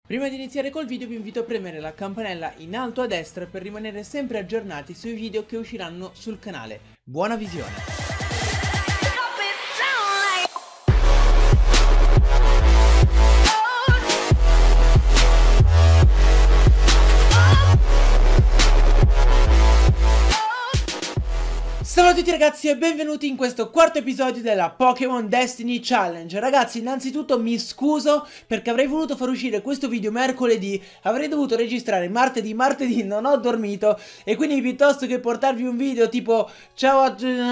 Prima di iniziare col video vi invito a premere la campanella in alto a destra per rimanere sempre aggiornati sui video che usciranno sul canale. Buona visione! Ciao a tutti ragazzi e benvenuti in questo quarto episodio della Pokémon Destiny Challenge. Ragazzi, innanzitutto mi scuso perché avrei voluto far uscire questo video mercoledì, avrei dovuto registrare martedì non ho dormito e quindi piuttosto che portarvi un video tipo ciao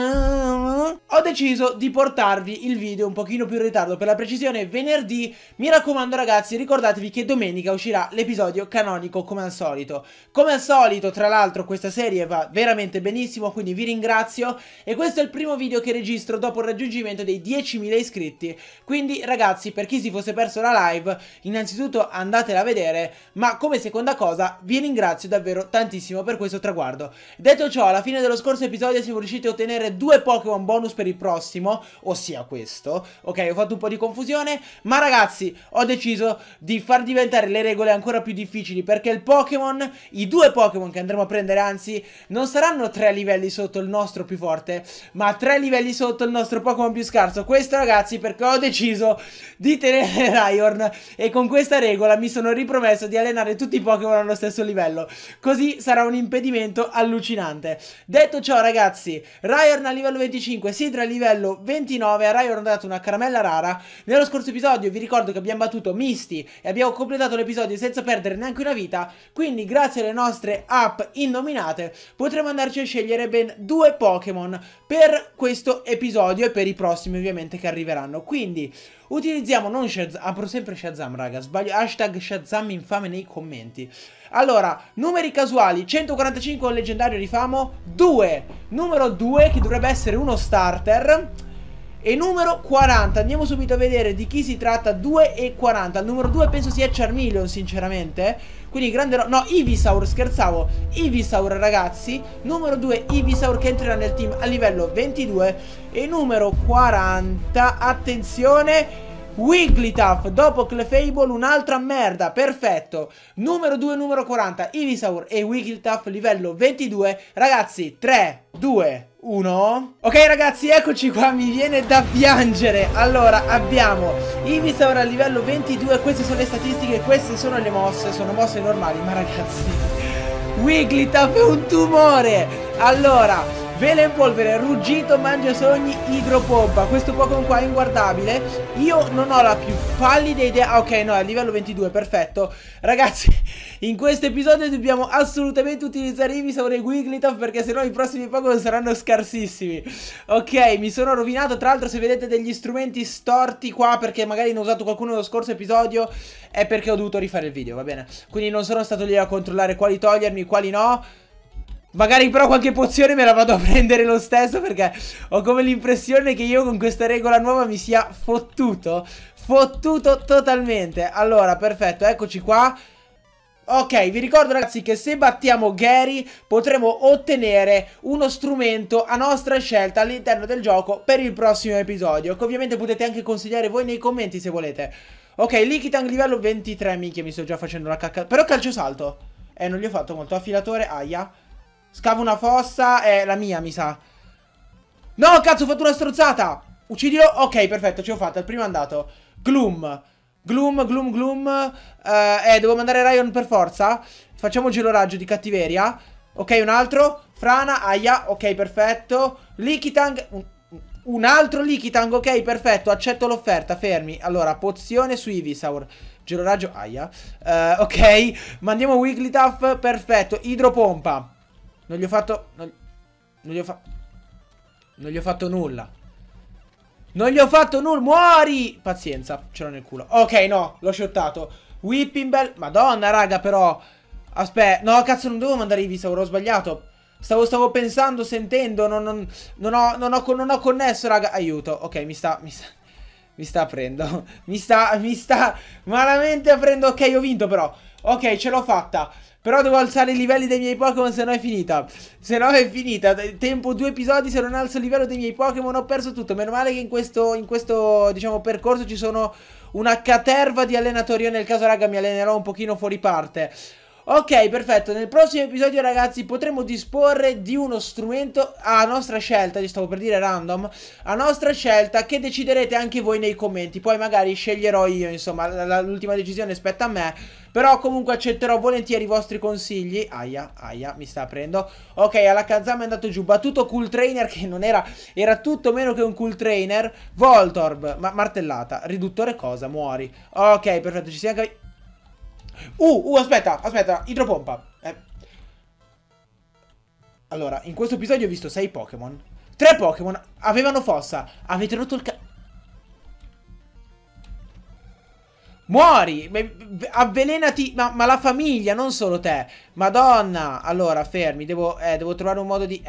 a... ho deciso di portarvi il video un pochino più in ritardo, per la precisione venerdì. Mi raccomando ragazzi, ricordatevi che domenica uscirà l'episodio canonico come al solito. Come al solito, tra l'altro, questa serie va veramente benissimo, quindi vi ringrazio. E questo è il primo video che registro dopo il raggiungimento dei 10.000 iscritti. Quindi ragazzi, per chi si fosse perso la live, innanzitutto andatela a vedere, ma come seconda cosa vi ringrazio davvero tantissimo per questo traguardo. Detto ciò, alla fine dello scorso episodio siamo riusciti a ottenere 2 Pokémon bonus per il prossimo, ossia questo. Ok, ho fatto un po' di confusione, ma ragazzi ho deciso di far diventare le regole ancora più difficili, perché il Pokémon, i 2 Pokémon che andremo a prendere, anzi non saranno 3 livelli sotto il nostro più forte, ma 3 livelli sotto il nostro Pokémon più scarso. Questo ragazzi perché ho deciso di tenere Rhyhorn e con questa regola mi sono ripromesso di allenare tutti i Pokémon allo stesso livello, così sarà un impedimento allucinante. Detto ciò ragazzi, Rhyhorn a livello 25, Sidra a livello 29, a Rhyhorn ho dato una caramella rara. Nello scorso episodio vi ricordo che abbiamo battuto Misty e abbiamo completato l'episodio senza perdere neanche una vita, quindi grazie alle nostre app innominate potremo andarci a scegliere ben 2 Pokémon per questo episodio e per i prossimi ovviamente che arriveranno. Quindi utilizziamo non Shazam, apro sempre Shazam raga, sbaglio, hashtag Shazam infame nei commenti. Allora, numeri casuali, 145 un leggendario rifamo, 2, numero 2 che dovrebbe essere uno starter, e numero 40, andiamo subito a vedere di chi si tratta. 2 e 40, il numero 2 penso sia Charmeleon sinceramente, quindi grande no, Ivysaur, scherzavo, Ivysaur ragazzi, numero 2 Ivysaur che entrerà nel team a livello 22, e numero 40, attenzione, Wigglytuff, dopo Clefable un'altra merda, perfetto. Numero 2, numero 40, Ivysaur e Wigglytuff livello 22, ragazzi, 3, 2, 1. Ok ragazzi, eccoci qua, mi viene da piangere. Allora, abbiamo Ivysaur a livello 22, queste sono le statistiche, queste sono le mosse, sono mosse normali, ma ragazzi, Wigglytuff è un tumore. Allora, Vela in polvere, ruggito, mangia sogni, idropompa. Questo Pokémon qua è inguardabile. Io non ho la più pallida idea. Ah, ok, no, è a livello 22, perfetto. Ragazzi, in questo episodio dobbiamo assolutamente utilizzare Ivysaur e Wigglytuff, perché sennò i prossimi Pokémon saranno scarsissimi. Ok, mi sono rovinato. Tra l'altro, se vedete degli strumenti storti qua, perché magari ne ho usato qualcuno nello scorso episodio, è perché ho dovuto rifare il video, va bene? Quindi non sono stato lì a controllare quali togliermi, quali no. Magari però qualche pozione me la vado a prendere lo stesso, perché ho come l'impressione che io con questa regola nuova mi sia fottuto totalmente. Allora, perfetto, eccoci qua. Ok, vi ricordo ragazzi che se battiamo Gary potremo ottenere uno strumento a nostra scelta all'interno del gioco per il prossimo episodio, che ovviamente potete anche consigliare voi nei commenti se volete. Ok, Lickitung livello 23, minchia mi sto già facendo la cacca. Però calcio salto, non gli ho fatto molto, affilatore, aia. Scavo una fossa, è la mia mi sa. No cazzo, ho fatto una strozzata. Uccidilo, ok perfetto, ce l'ho fatta, il primo è andato. Gloom, devo mandare Rhyhorn per forza. Facciamo gelo raggio di cattiveria. Ok, un altro, Frana, aia, ok perfetto. Lickitung, un altro Lickitung, ok perfetto, accetto l'offerta, fermi. Allora, pozione su Ivysaur, gelo raggio, aia. Ok, mandiamo Wigglytuff, perfetto, idropompa. Non gli ho fatto... Non gli ho fatto nulla. Non gli ho fatto nulla. Muori! Pazienza, ce l'ho nel culo. Ok, no, l'ho shottato. Whipping Bell. Madonna, raga, però. Aspetta. No, cazzo, non devo mandare Ivysaur, ho sbagliato. Stavo pensando, sentendo. Non ho connesso, raga. Aiuto. Ok, mi sta aprendo. Mi sta malamente aprendo. Ok, ho vinto però. Ok, ce l'ho fatta. Però devo alzare i livelli dei miei Pokémon, se no è finita. Se no è finita. Tempo 2 episodi, se non alzo il livello dei miei Pokémon ho perso tutto. Meno male che in questo diciamo, percorso ci sono una caterva di allenatori. Io nel caso, raga, mi allenerò un pochino fuori parte. Ok, perfetto. Nel prossimo episodio, ragazzi, potremo disporre di uno strumento a nostra scelta. Io stavo per dire random. A nostra scelta, che deciderete anche voi nei commenti. Poi magari sceglierò io, insomma, l'ultima decisione spetta a me. Però comunque accetterò volentieri i vostri consigli. Aia, mi sta aprendo. Ok, alla Kazama è andato giù. Battuto Cool Trainer, che non era... Era tutto meno che un Cool Trainer. Voltorb, martellata. Riduttore cosa? Muori. Ok, perfetto, ci siamo capiti. Aspetta, idropompa. Allora, in questo episodio ho visto 6 Pokémon. 3 Pokémon avevano fossa. Avete rotto il Muori! Avvelenati, ma la famiglia, non solo te. Madonna! Allora, fermi, devo trovare un modo di...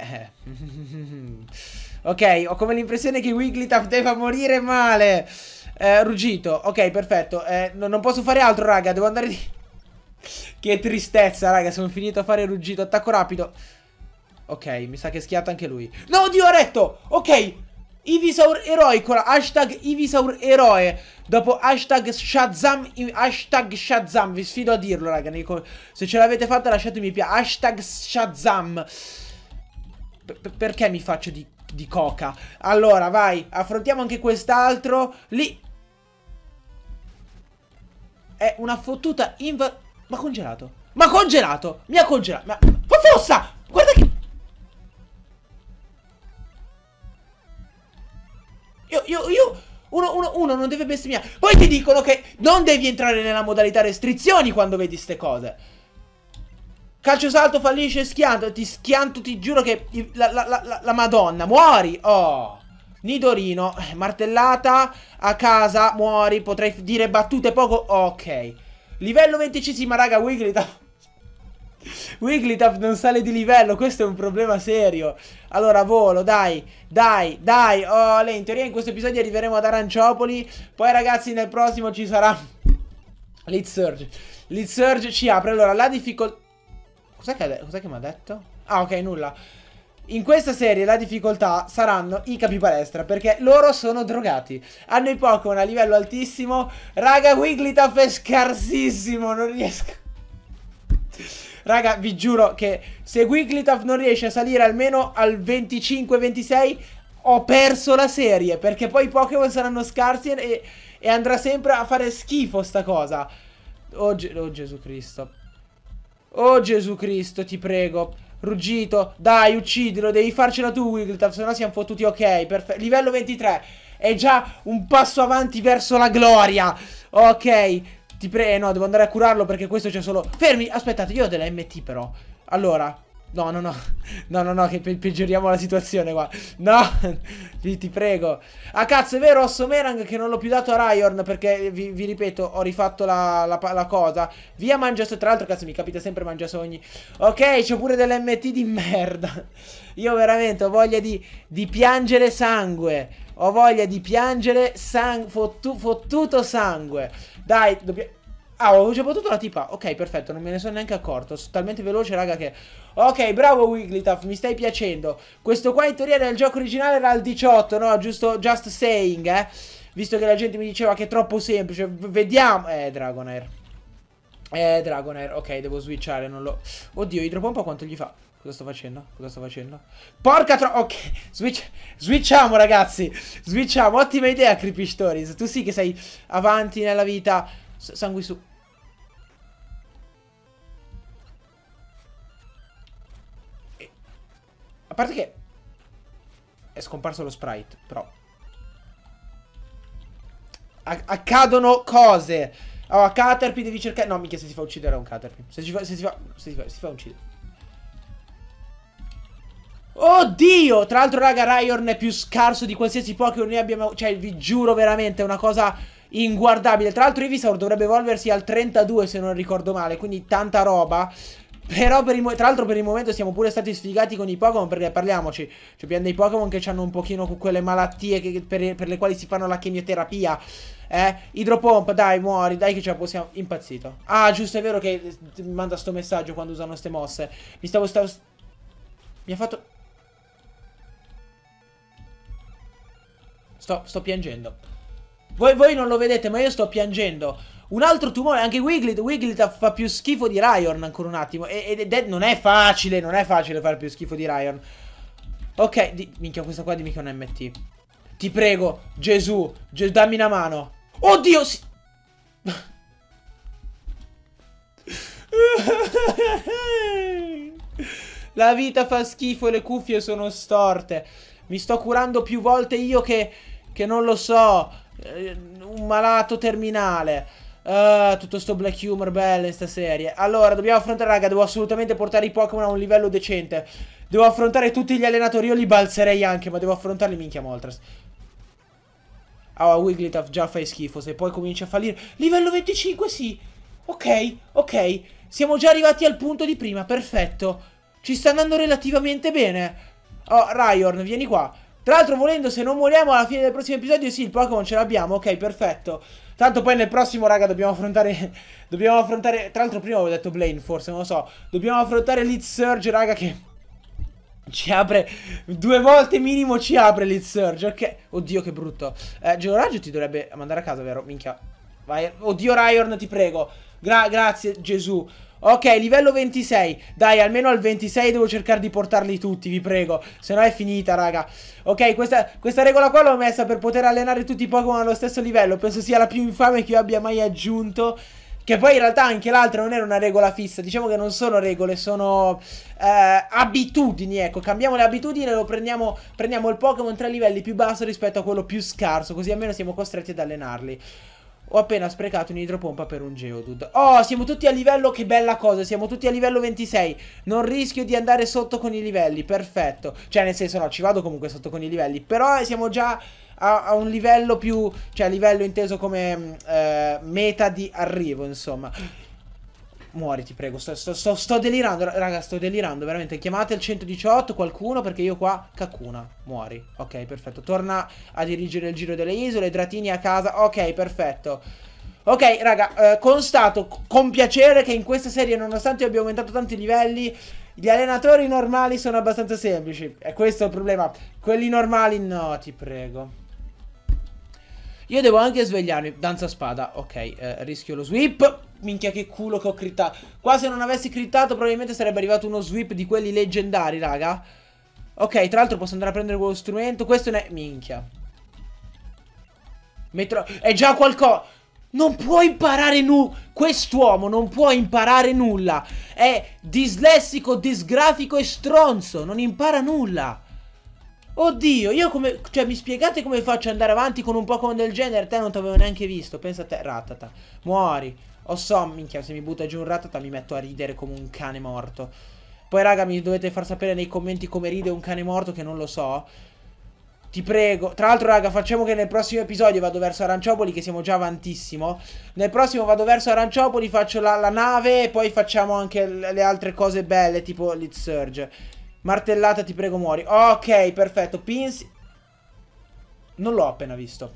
Ok, ho come l'impressione che Wigglytuff debba morire male. Ruggito, ok, perfetto. Non posso fare altro, raga, devo andare di... Che tristezza, raga, sono finito a fare ruggito. Attacco rapido. Ok, mi sa che è schiatta anche lui. No, oddio, ho retto! Ok, Ivysaur eroico, hashtag Ivysaur eroe. Dopo hashtag Shazam, vi sfido a dirlo, raga. Se ce l'avete fatta lasciatemi piacere. Hashtag Shazam. Perché mi faccio di coca? Allora, vai, affrontiamo anche quest'altro. Lì è una fottuta Ma congelato. Ma congelato. Mi ha congelato. Ma fossa! Guarda che... Uno non deve bestemmiare. Poi ti dicono che non devi entrare nella modalità restrizioni quando vedi ste cose. Calcio salto, fallisce, schianto. Ti schianto, ti giuro che... La Madonna, muori. Oh. Nidorino, martellata. A casa, muori. Potrei dire battute poco. Ok. Livello 25, raga, Wigglytuff. Wigglytuff non sale di livello, questo è un problema serio. Allora, volo, dai. Oh, in teoria in questo episodio arriveremo ad Aranciopoli. Poi, ragazzi, nel prossimo ci sarà Lead Surge. Lead Surge ci apre. Allora, la difficoltà... Cos'è che mi ha detto? Ah, ok, nulla. In questa serie la difficoltà saranno i capipalestra, perché loro sono drogati. Hanno i Pokémon a livello altissimo. Raga, Wigglytuff è scarsissimo, non riesco. Raga, vi giuro che se Wigglytuff non riesce a salire almeno al 25-26, ho perso la serie, perché poi i Pokémon saranno scarsi e andrà sempre a fare schifo sta cosa. Oh Gesù Cristo. Oh Gesù Cristo, ti prego. Ruggito, dai, uccidilo, devi farcela tu, Wigglytuff, se no siamo fottuti. Ok, perfetto. Livello 23. È già un passo avanti verso la gloria. Ok, ti prego, no, devo andare a curarlo perché questo c'è solo... Fermi, aspettate, io ho della MT però. Allora, no, che peggioriamo la situazione qua. No, ti prego. Ah, cazzo, è vero, ho Somerang che non l'ho più dato a Raiorn perché, vi ripeto, ho rifatto la cosa. Via Mangiaso, tra l'altro, cazzo, mi capita sempre Mangiasogni. Ok, c'ho pure dell'MT di merda. Io veramente ho voglia di piangere sangue. Ho voglia di piangere fottuto sangue. Dai, dobbiamo... Ah, ho già battuto la tipa. Ok, perfetto, non me ne sono neanche accorto. Sono talmente veloce, raga, che... Ok, bravo Wigglytuff, mi stai piacendo. Questo qua in teoria nel gioco originale era al 18, no? Giusto, just saying, visto che la gente mi diceva che è troppo semplice. Vediamo. Dragonair. Dragonair. Ok, devo switchare, non lo... Oddio, idropompa quanto gli fa? Cosa sto facendo? Porca ok, switchiamo, ragazzi. Switchiamo, ottima idea, Creepy Stories. Tu sì che sei avanti nella vita. Sanguisu. A parte che è scomparso lo sprite, però accadono cose. Oh, Caterpie devi cercare... No, mica se si fa uccidere a un Caterpie. Se si fa uccidere. Oddio! Tra l'altro, raga, Raiorn è più scarso di qualsiasi Pokémon noi abbiamo... Cioè, vi giuro veramente, è una cosa inguardabile. Tra l'altro Ivysaur dovrebbe evolversi al 32 se non ricordo male, quindi tanta roba. Però tra l'altro per il momento siamo pure stati sfigati con i Pokémon, perché parliamoci, cioè abbiamo dei Pokémon che hanno un pochino quelle malattie per le quali si fanno la chemioterapia. Idropompa, dai, muori, dai che ce la possiamo... Impazzito. Ah, giusto, è vero che manda sto messaggio quando usano ste mosse. Mi ha fatto... Sto piangendo. Voi non lo vedete, ma io sto piangendo. Un altro tumore, anche Wigglyt. Wigglyt fa più schifo di Raiorn ancora un attimo. Non è facile fare più schifo di Raiorn. Ok, minchia, questa qua dimmi che è un MT. Ti prego, Gesù, dammi una mano. Oddio, sì. La vita fa schifo, le cuffie sono storte. Mi sto curando più volte io che non lo so, un malato terminale. Tutto sto black humor bello in sta serie. Allora, dobbiamo affrontare, raga, devo assolutamente portare i Pokémon a un livello decente. Devo affrontare tutti gli allenatori. Io li balzerei anche, ma devo affrontarli, minchia Moltres. Wigglytuff già fai schifo. Se poi cominci a fallire. Livello 25, sì. Ok, ok. Siamo già arrivati al punto di prima, perfetto. Ci sta andando relativamente bene. Oh, Raiorn, vieni qua. Tra l'altro, volendo, se non moriamo alla fine del prossimo episodio, sì, il Pokémon ce l'abbiamo. Ok, perfetto. Tanto poi nel prossimo, raga, dobbiamo affrontare... Tra l'altro prima avevo detto Blaine, forse, non lo so. Dobbiamo affrontare Lead Surge, raga, che... ci apre 2 volte minimo, ci apre Lead Surge, ok. Oddio, che brutto. Georaggio ti dovrebbe mandare a casa, vero? Minchia. Vai. Oddio, Raiorn, ti prego. Grazie, Gesù. Ok, livello 26. Dai, almeno al 26 devo cercare di portarli tutti, vi prego. Se no è finita, raga. Ok, questa regola qua l'ho messa per poter allenare tutti i Pokémon allo stesso livello. Penso sia la più infame che io abbia mai aggiunto. Che poi in realtà anche l'altra non era una regola fissa. Diciamo che non sono regole, sono abitudini, ecco. Cambiamo le abitudini e prendiamo il Pokémon 3 livelli più basso rispetto a quello più scarso. Così almeno siamo costretti ad allenarli. Ho appena sprecato un'idropompa per un Geodude. Oh, siamo tutti a livello, che bella cosa. Siamo tutti a livello 26. Non rischio di andare sotto con i livelli, perfetto. Cioè nel senso no, ci vado comunque sotto con i livelli. Però siamo già a un livello più... cioè livello inteso come meta di arrivo, insomma. Muori, ti prego, sto delirando, raga, sto delirando, veramente. Chiamate il 118 qualcuno perché io qua cacuna. Muori, ok, perfetto. Torna a dirigere il giro delle isole, Dratini a casa, ok, perfetto. Ok, raga, constato con piacere che in questa serie, nonostante abbia aumentato tanti livelli, gli allenatori normali sono abbastanza semplici. E questo è il problema. Quelli normali no, ti prego. Io devo anche svegliarmi. Danza spada, ok, rischio lo sweep. Minchia che culo che ho crittato. Qua se non avessi crittato probabilmente sarebbe arrivato uno sweep di quelli leggendari, raga. Ok, tra l'altro posso andare a prendere quello strumento. Questo ne... minchia. È già qualcosa. Non può imparare quest'uomo non può imparare nulla. È dislessico, disgrafico e stronzo. Non impara nulla. Oddio, io come... cioè, mi spiegate come faccio ad andare avanti con un Pokémon del genere? Te non ti avevo neanche visto. Pensa a te, Rattata. Muori. O so, minchia, se mi butta giù un Rattata mi metto a ridere come un cane morto. Poi, raga, mi dovete far sapere nei commenti come ride un cane morto, che non lo so. Ti prego. Tra l'altro, raga, facciamo che nel prossimo episodio vado verso Aranciopoli, che siamo già avantissimo. Nel prossimo vado verso Aranciopoli, faccio la nave e poi facciamo anche le altre cose belle, tipo Lead Surge. Martellata, ti prego, muori. Ok, perfetto. Pins. Non l'ho appena visto.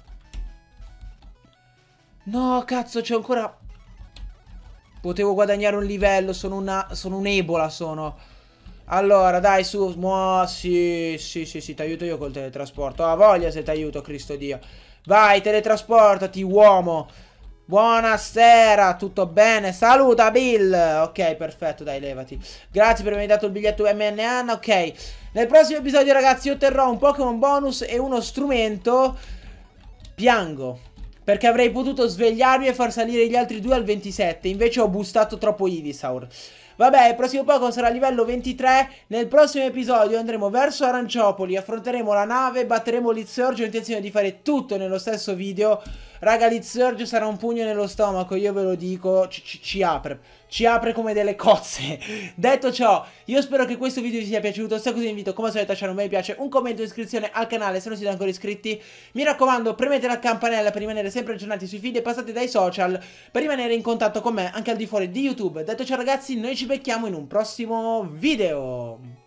No, cazzo, c'è ancora... Potevo guadagnare un livello. Sono un ebola, sono. Allora, dai, su. Sì, ti aiuto io col teletrasporto. Ha voglia se ti aiuto, Cristo Dio. Vai, teletrasportati, uomo. Buonasera, tutto bene? Saluta Bill. Ok, perfetto, dai, levati. Grazie per avermi dato il biglietto MNN. Ok, nel prossimo episodio, ragazzi, otterrò un Pokémon bonus e uno strumento. Piango, perché avrei potuto svegliarmi e far salire gli altri due al 27. Invece ho boostato troppo Ivysaur. Vabbè, il prossimo Pokémon sarà a livello 23. Nel prossimo episodio andremo verso Aranciopoli, affronteremo la nave, batteremo Lead Surge. Ho intenzione di fare tutto nello stesso video. Raga, Lead Surge sarà un pugno nello stomaco, io ve lo dico, ci apre come delle cozze. Detto ciò, io spero che questo video vi sia piaciuto. Se così vi invito come al solito a lasciare un mi piace, un commento e iscrizione al canale se non siete ancora iscritti. Mi raccomando, premete la campanella per rimanere sempre aggiornati sui video e passate dai social per rimanere in contatto con me anche al di fuori di YouTube. Detto ciò, ragazzi, noi ci becchiamo in un prossimo video.